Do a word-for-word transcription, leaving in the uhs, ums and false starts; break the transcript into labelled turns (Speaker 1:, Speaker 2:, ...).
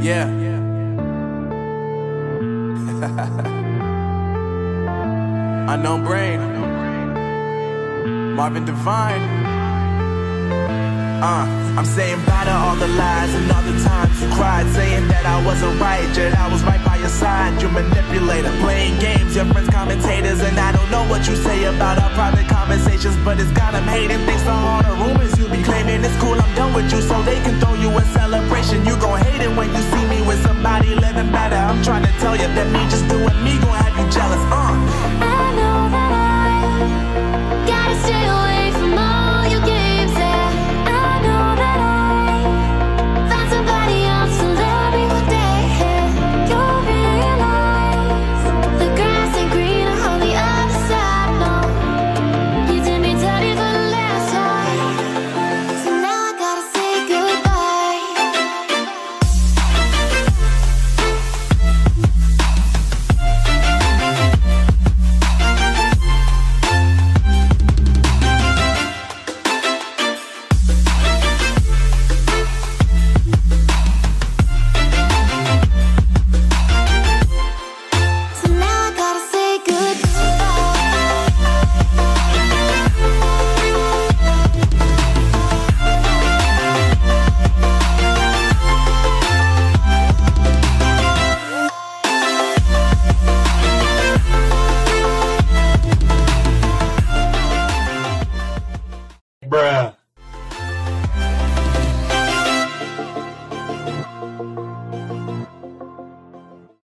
Speaker 1: Yeah. Unknown Brain, Marvin Divine. Uh, I'm saying bye to all the lies and all the times you cried, saying that I wasn't right, yet I was right by your side. You manipulator, playing games, your friends commentators, and I don't know what you say about our private conversations, but it's got them hating. Thanks to all the rumors you be claiming. It's cool, I'm done with you, so they can throw you a celebration. You gon' hate it when you see me with somebody living better. I'm trying to tell you that me just doing me gon' have you jealous. Uh.